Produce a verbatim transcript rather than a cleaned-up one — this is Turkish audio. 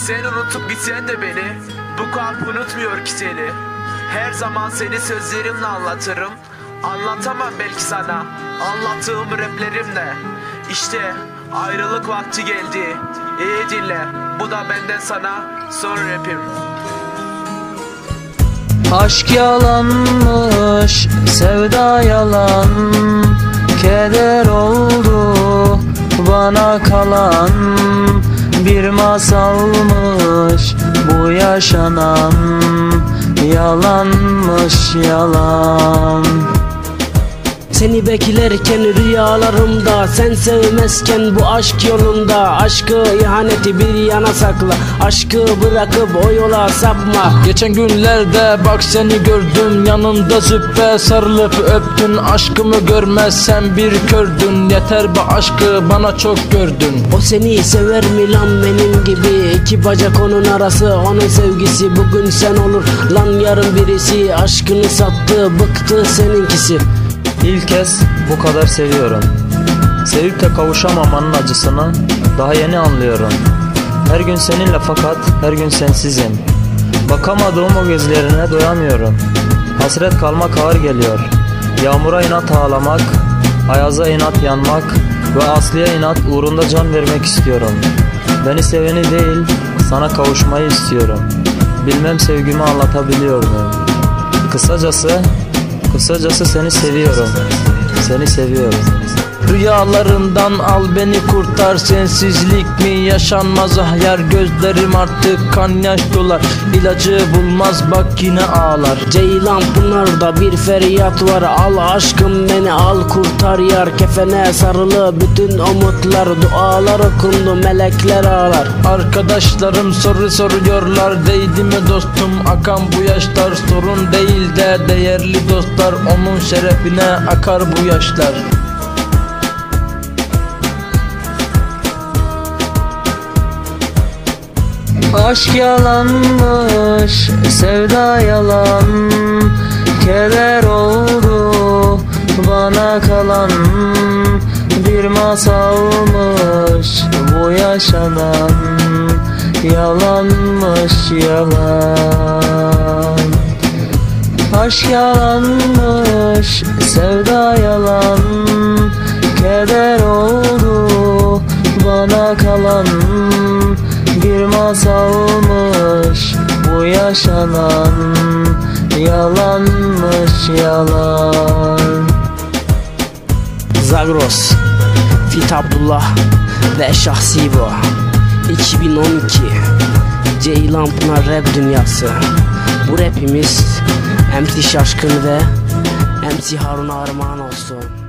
Sen unutup gitsen de beni, bu kalp unutmuyor ki seni. Her zaman seni sözlerimle anlatırım. Anlatamam belki sana, anlattığım raplerimle. İşte ayrılık vakti geldi. İyi dinle, bu da benden sana son rapim. Aşk yalanmış, sevda yalan, keder oldu bana kalan. Bir masalmış bu yaşanan, yalanmış yalan. Seni beklerken rüyalarımda, sen sevmezken bu aşk yolunda. Aşkı ihaneti bir yana sakla, aşkı bırakıp o yola sapma. Geçen günlerde bak seni gördüm, yanında züppe sarılıp öptün. Aşkımı görmezsen bir kördün, yeter bu aşkı bana çok gördün. O seni sever mi lan benim gibi? İki bacak onun arası, onun sevgisi. Bugün sen olur lan yarın birisi. Aşkını sattı, bıktı seninkisi. İlk kez bu kadar seviyorum. Sevip de kavuşamamanın acısını daha yeni anlıyorum. Her gün seninle fakat her gün sensizim. Bakamadığım o gözlerine doyamıyorum. Hasret kalmak ağır geliyor. Yağmura inat ağlamak, ayaza inat yanmak ve Aslı'ya inat uğrunda can vermek istiyorum. Beni seveni değil, sana kavuşmayı istiyorum. Bilmem sevgimi anlatabiliyor muyum? Kısacası Kısacası seni seviyorum. Seni seviyorum. Rüyalarından al beni kurtar, sensizlik mi yaşanmaz ahyar. Gözlerim artık kan yaş dolar, ilacı bulmaz bak yine ağlar. Ceylan Pınar'da bir feryat var, al aşkım beni al kurtar yar. Kefene sarılı bütün umutlar, dualar okundu melekler ağlar. Arkadaşlarım soru soruyorlar, değdi mi dostum akan bu yaşlar. Sorun değil de değerli dostlar, onun şerefine akar bu yaşlar. Aşk yalanmış, sevda yalan, keder oldu bana kalan. Bir masalmış bu yaşanan, yalanmış yalan. Aşk yalanmış, sevda yalan, keder oldu bana kalan. Bir masalmış bu yaşanan, yalanmış yalan. Zagros, Fit Abdullah ve Şahsi bu iki bin on iki Ceylan Pınar rap dünyası. Bu rapimiz M C Şaşkın ve M C Harun'a armağan olsun.